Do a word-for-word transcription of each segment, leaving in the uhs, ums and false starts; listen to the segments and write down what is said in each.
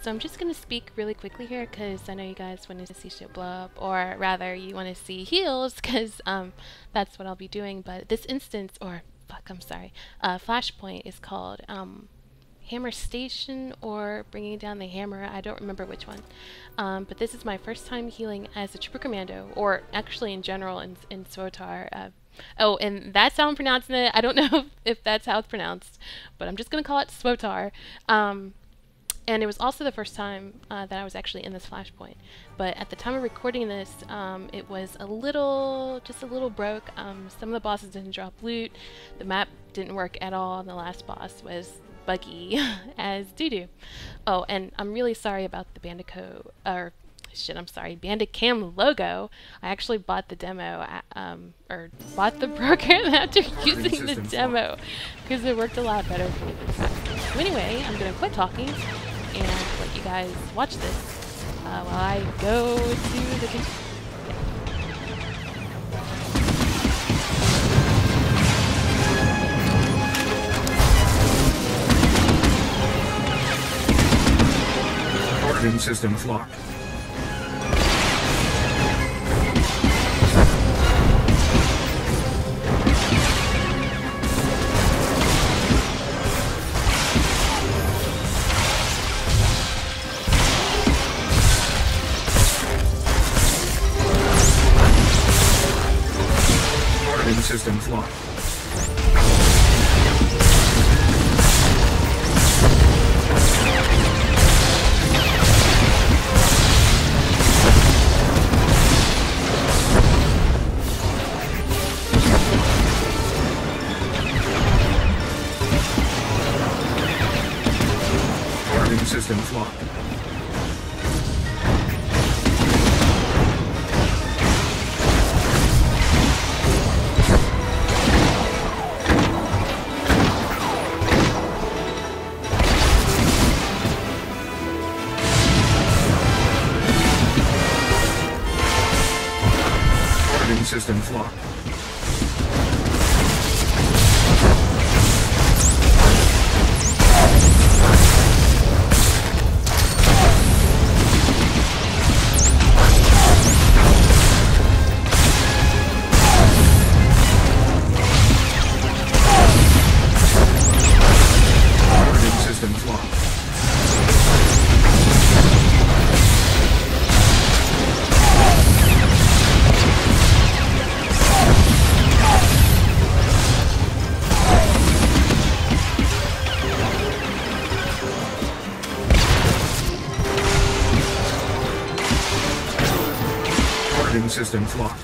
So I'm just going to speak really quickly here because I know you guys want to see shit blow up, or rather you want to see heals because um, that's what I'll be doing. But this instance, or fuck, I'm sorry, uh, Flashpoint is called um, Hammer Station or Bringing Down the Hammer. I don't remember which one. Um, but this is my first time healing as a Trooper Commando, or actually in general in, in S W T O R. Uh, oh, and that's how I'm pronouncing it. I don't know if that's how it's pronounced, but I'm just going to call it S W T O R. Um, and it was also the first time uh, that I was actually in this Flashpoint. But at the time of recording this, um, it was a little, just a little broke. Um, some of the bosses didn't drop loot. The map didn't work at all, and the last boss was buggy as doo-doo. Oh, and I'm really sorry about the Bandicoot, or shit, I'm sorry, Bandicam logo. I actually bought the demo, at, um, or bought the program after using the demo, because it worked a lot better for me than that. So anyway, I'm gonna quit talking and let you guys watch this uh, while I go to the kitchen. Origin systems locked. Origin systems locked. Systems locked. Origin systems locked. Systems locked.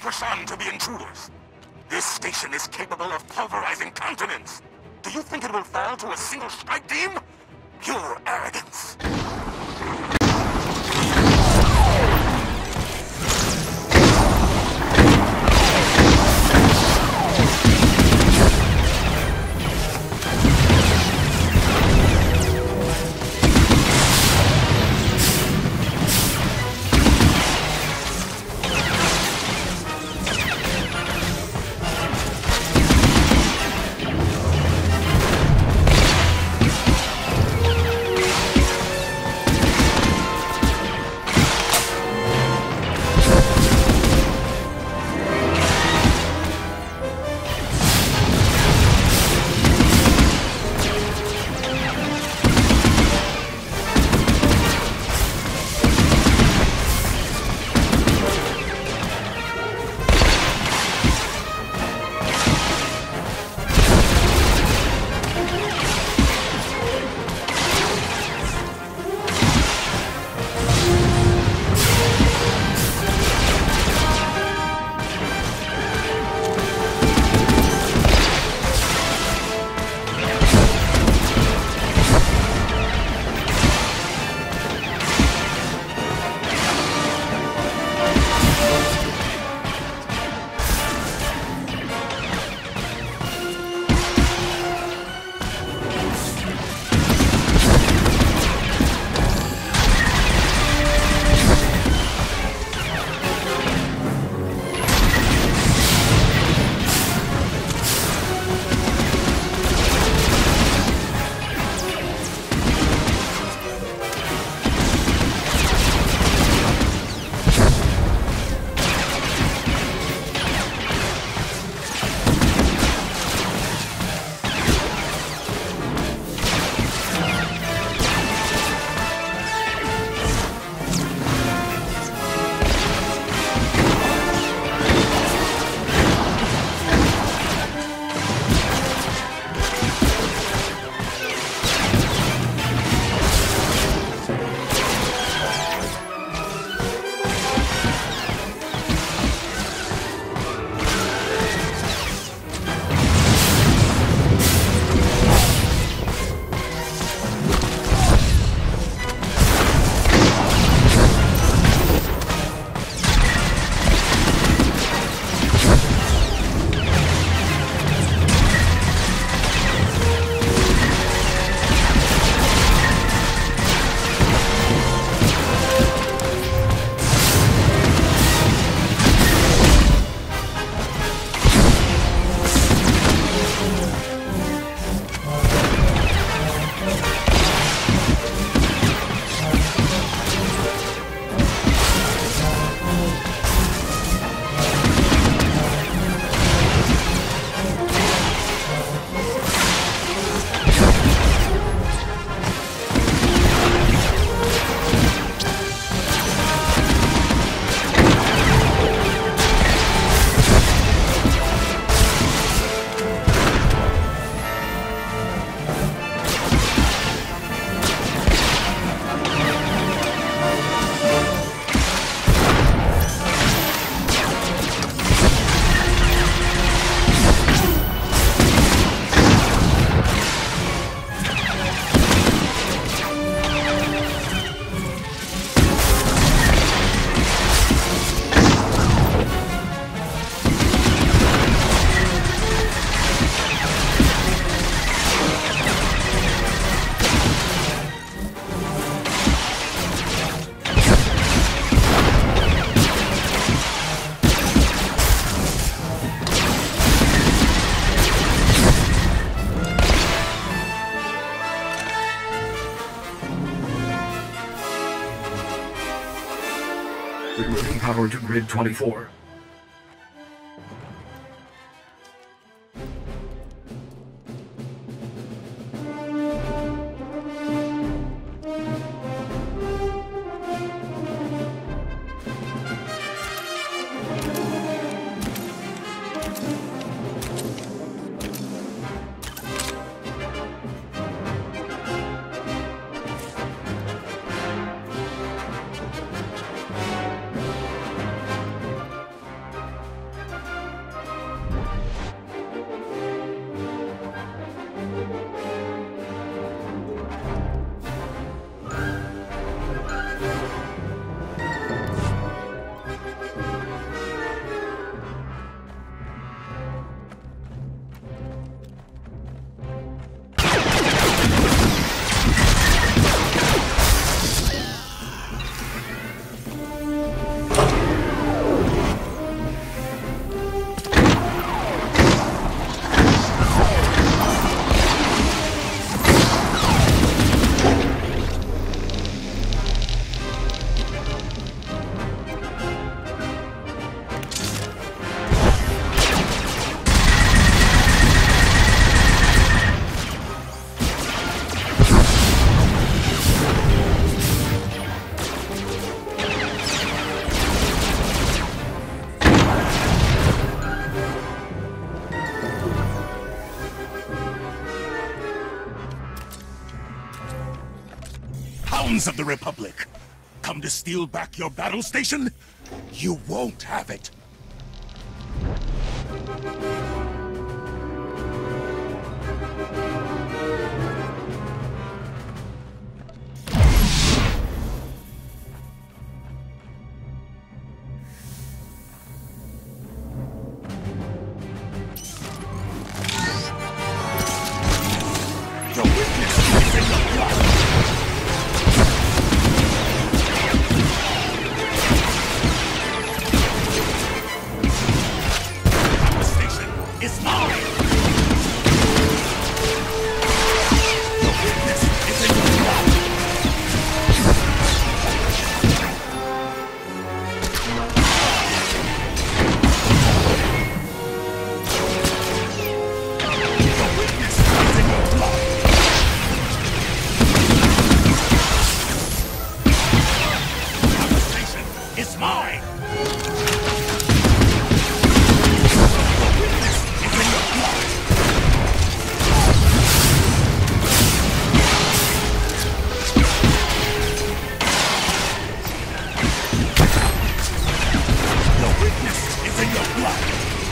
Rashan to be intruders. This station is capable of pulverizing continents. Do you think it will fall to a single strike team? Pure arrogance. Rerouting power to grid twenty-four. enemies of the Republic come to steal back your battle station, you won't have it. Your witness is in your blood. Hammer Station is mine. Your witness is in your blood. Your witness is in your blood. It's mine! The witness is in your blood! The witness is in your blood!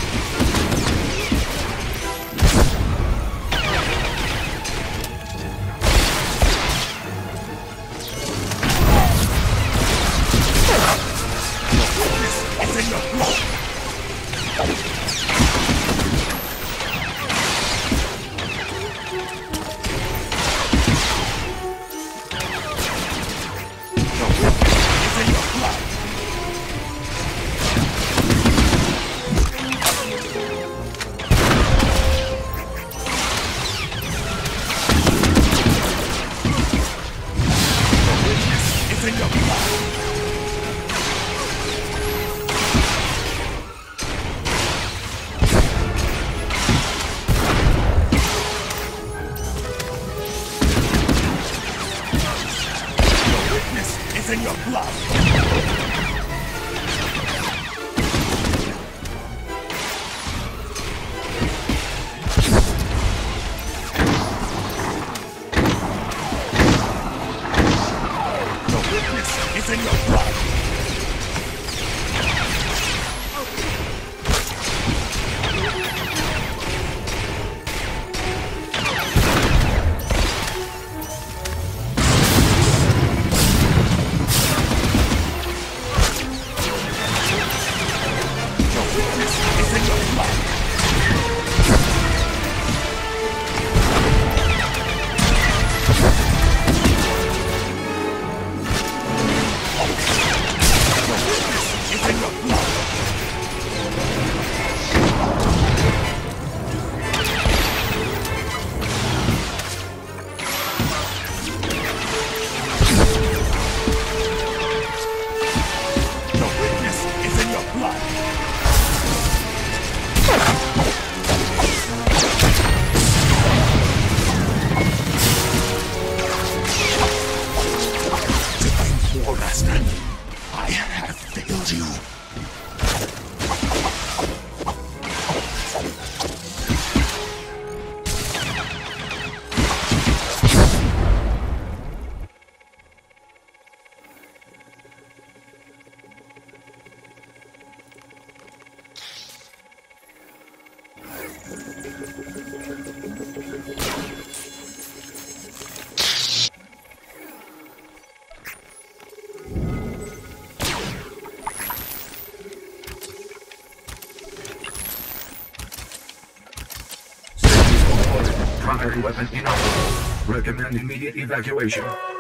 It's in your blood! The witness is in your blood! The witness is in your blood! Is in your blood. The witness is in your blood. Is in your blood. The witness is in your blood. The witness is in your blood. Divine War Master, I have failed you. Primary weapon inoperable. Recommend immediate evacuation.